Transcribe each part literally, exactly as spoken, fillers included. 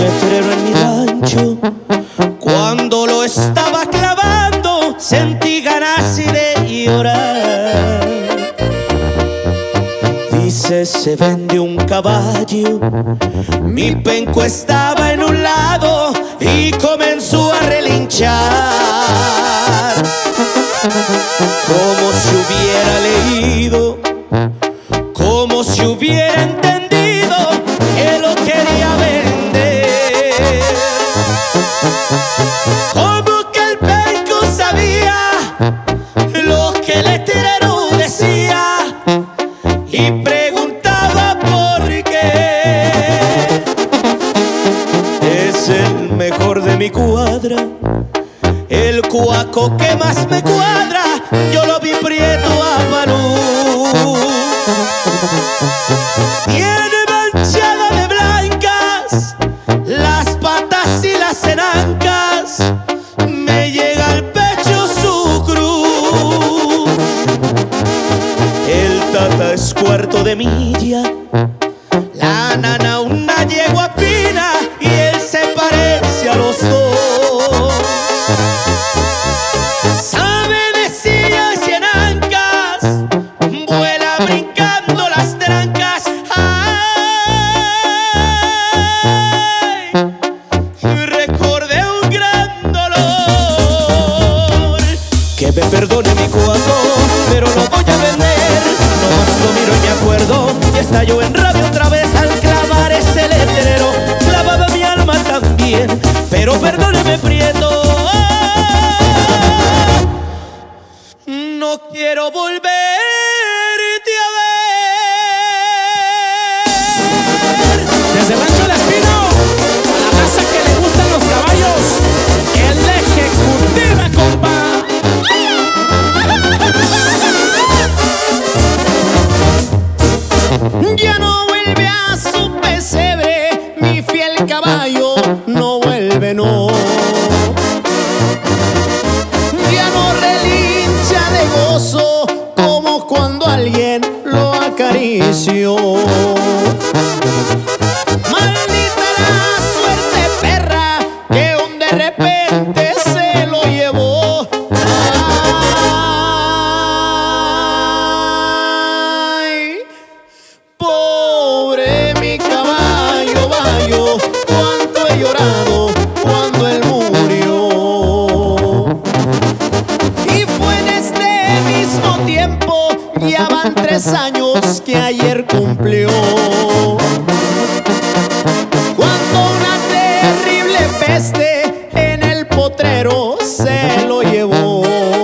letrero en mi rancho. Cuando lo estaba clavando, sentí ganas de llorar. Dice, se vende un caballo. Mi penco estaba en un lado y comenzó a relinchar, como si hubiera leído, como si hubiera entendido que lo quería vender. Como que el penco sabía lo que el letrero decía y preguntaba por qué. Es el mejor de mi cuadra, el cuaco que más me cuadra. Yo lo vi prieto a Panú. Tiene manchada de blancas las patas y las enancas. Me llega al pecho su cruz. El tata es cuarto de milla, la nana una yegua fina y él se parece a los dos. Sabe de sillas y enancas, vuela brincando las trancas. Ay, recordé un gran dolor. Que me perdone mi cuaco, pero lo voy a vender. Nomás lo miro y me acuerdo y estalló en rabia otra vez al clavar ese letrero. Clavaba mi alma también, pero perdóneme prieto, no quiero volverte a ver. Desde Rancho La Espino, a la raza que le gustan los caballos, el Ejecutiva, compa. Ya no vuelve a su pesebre, mi fiel caballo no vuelve, no. Ya no relincha de gozo como cuando alguien lo acarició. Maldita la suerte perra que un de repente se lo llevó. Pobre mi caballo, bayo, cuánto he llorado cuando él murió. Y fue en este mismo tiempo, ya van tres años que ayer cumplió, cuando una terrible peste en el potrero se lo llevó.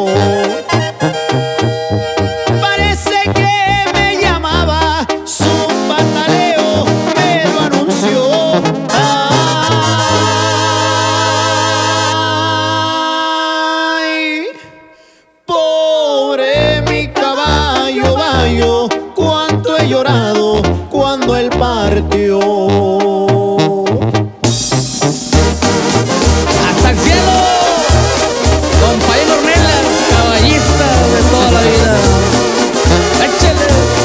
Parece que me llamaba, su pataleo me lo anunció. Ay, pobre mi caballo, bayo, cuánto he llorado cuando él partió. Hasta el cielo, compañero Ornelas, caballista de toda la vida. Échale.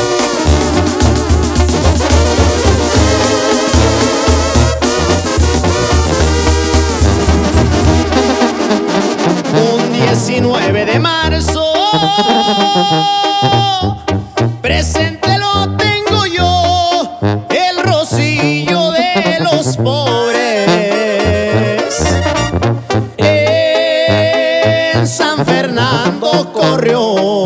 Un diecinueve de marzo, presente lo tengo yo, el rocío de los pobres. En San Fernando corrió,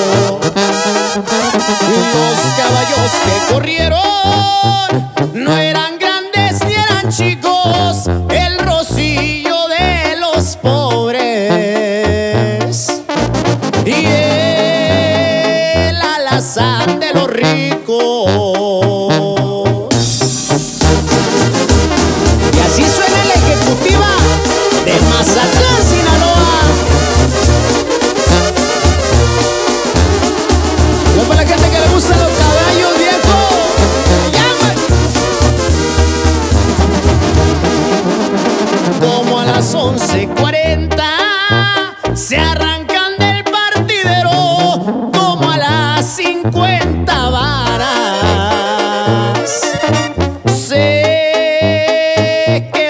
los caballos que corrieron no eran grandes ni eran chicos, el rocío de los pobres y el alazán de los ricos. Y así suena la ejecutiva de Mazatlán, Sinaloa. Yo para la gente que le gustan los caballos viejos, llaman. Como a las once cuarenta se arrancan del partidero, como a las cincuenta varas se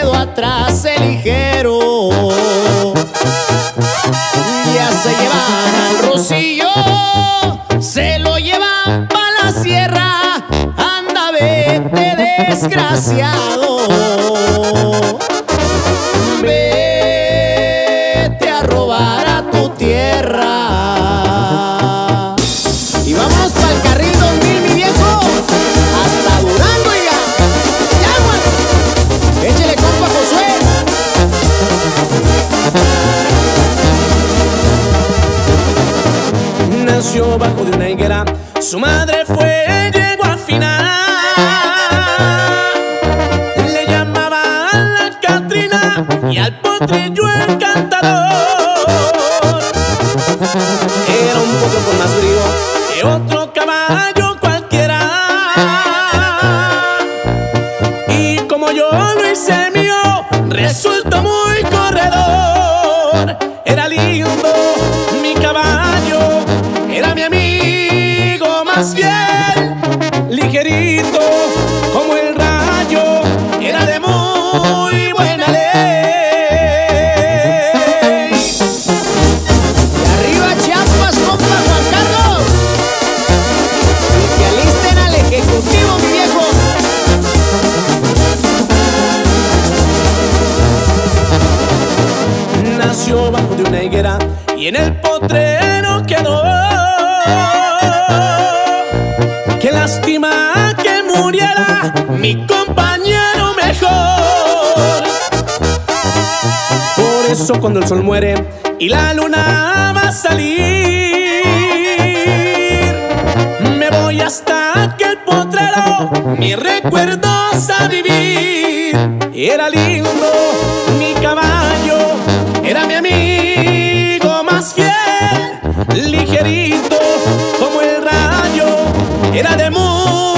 desgraciado. Vete a robar a tu tierra. Y vamos pa'l carril dos mil, mi viejo, hasta Durango, ya. ¡Ya, man! Échele, compa Josué. Nació bajo de una higuera, su madre fue, llegó al final. Le llamaban la Catrina y al potrillo el cantador. Era un poco con más brío que otro caballo cualquiera. Y como yo lo hice mío, resultó muy corredor. Era lindo mi caballo, era mi amigo más fiel, ligerito como el rayo, era de muy buena ley. Y arriba Chiapas, compa Juan Carlos, y que alisten al ejecutivo, mi viejo. Nació bajo de una higuera y en el potrero quedó. Qué lástima que muriera mi compañero mejor. Por eso cuando el sol muere y la luna va a salir, me voy hasta aquel potrero, mis recuerdos a vivir. Era lindo mi caballo, era mi amigo más fiel, ligerito como el rayo, era de muy